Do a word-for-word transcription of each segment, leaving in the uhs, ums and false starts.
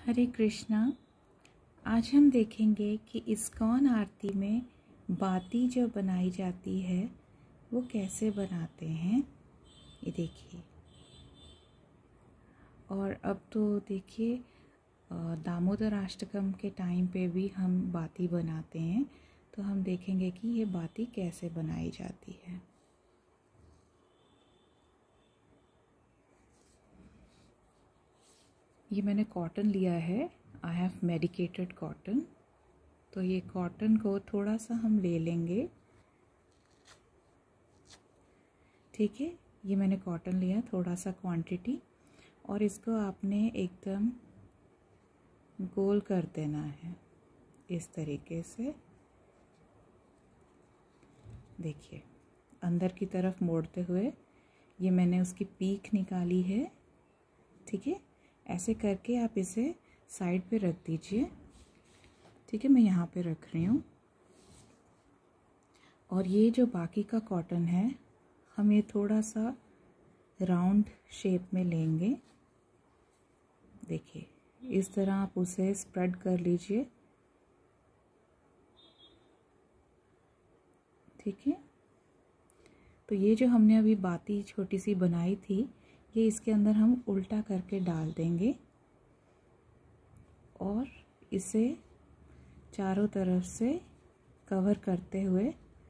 हरे कृष्णा। आज हम देखेंगे कि इस्कॉन आरती में बाती जो बनाई जाती है वो कैसे बनाते हैं। ये देखिए। और अब तो देखिए दामोदर अष्टकम के टाइम पे भी हम बाती बनाते हैं, तो हम देखेंगे कि ये बाती कैसे बनाई जाती है। ये मैंने कॉटन लिया है, आई हैव मेडिकेटेड कॉटन। तो ये कॉटन को थोड़ा सा हम ले लेंगे, ठीक है। ये मैंने कॉटन लिया थोड़ा सा क्वांटिटी, और इसको आपने एकदम गोल कर देना है इस तरीके से। देखिए अंदर की तरफ मोड़ते हुए ये मैंने उसकी पीक निकाली है, ठीक है। ऐसे करके आप इसे साइड पे रख दीजिए, ठीक है। मैं यहाँ पे रख रही हूँ। और ये जो बाकी का कॉटन है हम ये थोड़ा सा राउंड शेप में लेंगे। देखिए इस तरह आप उसे स्प्रेड कर लीजिए, ठीक है। तो ये जो हमने अभी बाती छोटी सी बनाई थी, ये इसके अंदर हम उल्टा करके डाल देंगे और इसे चारों तरफ से कवर करते हुए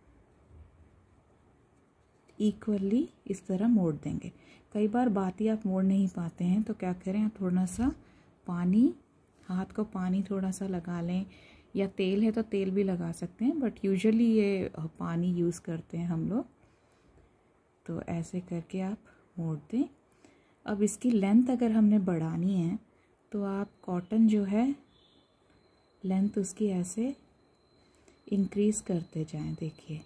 इक्वली इस तरह मोड़ देंगे। कई बार बाती आप मोड़ नहीं पाते हैं तो क्या करें, आप थोड़ा सा पानी, हाथ को पानी थोड़ा सा लगा लें, या तेल है तो तेल भी लगा सकते हैं, बट यूजुअली ये पानी यूज़ करते हैं हम लोग। तो ऐसे करके आप मोड़ दें। अब इसकी लेंथ अगर हमने बढ़ानी है तो आप कॉटन जो है लेंथ उसकी ऐसे इंक्रीज़ करते जाएं। देखिए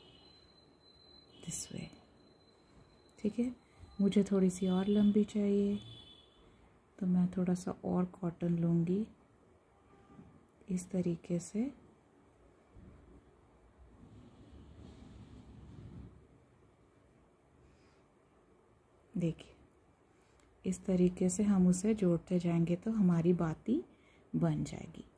दिस वे, ठीक है। मुझे थोड़ी सी और लंबी चाहिए तो मैं थोड़ा सा और कॉटन लूँगी इस तरीके से। देखिए इस तरीके से हम उसे जोड़ते जाएंगे तो हमारी बाती बन जाएगी।